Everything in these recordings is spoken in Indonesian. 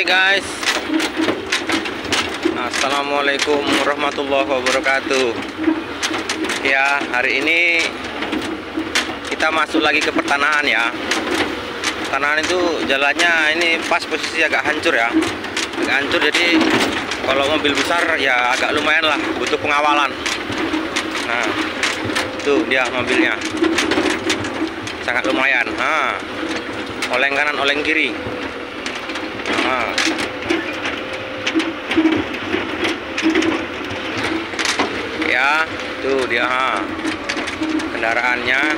guys, assalamualaikum warahmatullahi wabarakatuh. Ya, hari ini kita masuk lagi ke pertanahan ya. Pertanahan itu jalannya ini pas posisi agak hancur ya, agak hancur. Jadi kalau mobil besar ya agak lumayan lah, butuh pengawalan. Nah, tuh dia mobilnya, sangat lumayan. Oleng kanan, oleng kiri. Ya, tuh dia kendaraannya.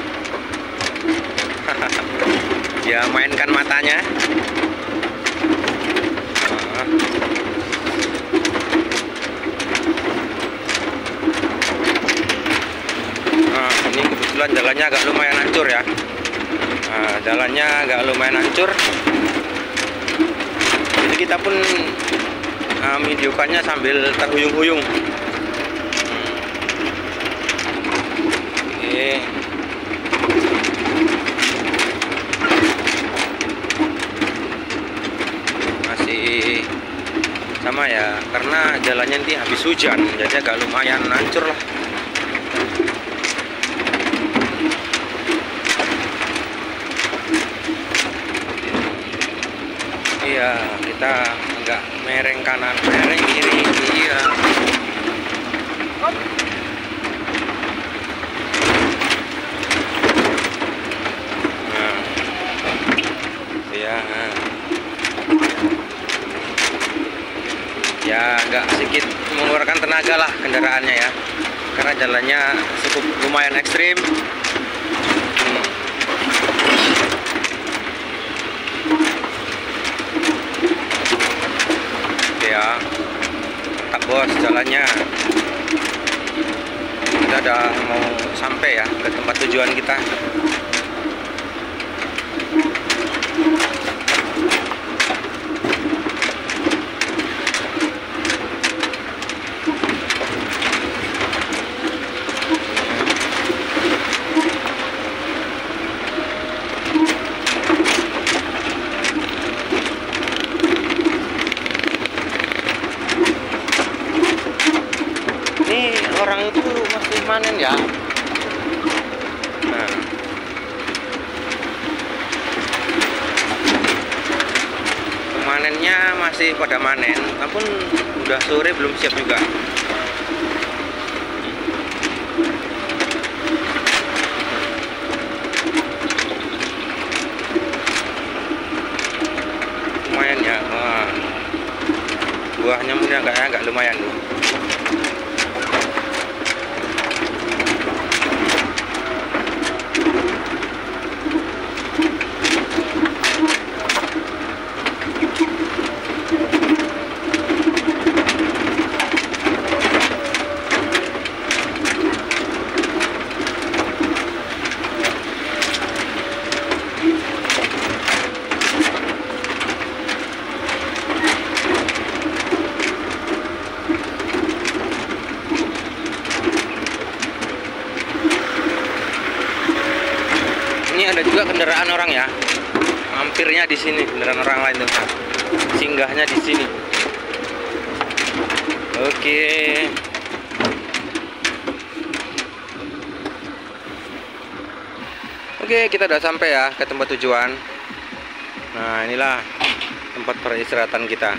Dia mainkan matanya. Ini kebetulan jalannya agak lumayan hancur ya. Jalannya agak lumayan hancur. Jadi kita pun videokannya sambil terhuyung-huyung. Masih sama ya, karena jalannya nanti habis hujan, jadi agak lumayan hancur lah. Iya, kita agak mereng kanan, mereng kiri. Iya. Ya agak sedikit mengeluarkan tenaga lah kendaraannya ya, karena jalannya cukup lumayan ekstrim. Ya, tak bos jalannya. Kita udah mau sampai ya ke tempat tujuan kita. Orang itu masih panen ya. Nah, pemanennya masih pada manen, namun udah sore belum siap juga. Lumayan ya. Buahnya mungkin agak lumayan loh. Ini ada juga kendaraan orang ya, mampirnya di sini, kendaraan orang lain tuh, singgahnya di sini. Oke, kita udah sampai ya ke tempat tujuan. Nah, inilah tempat peristirahatan kita.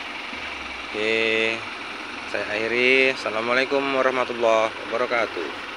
Oke, saya akhiri. Assalamualaikum warahmatullahi wabarakatuh.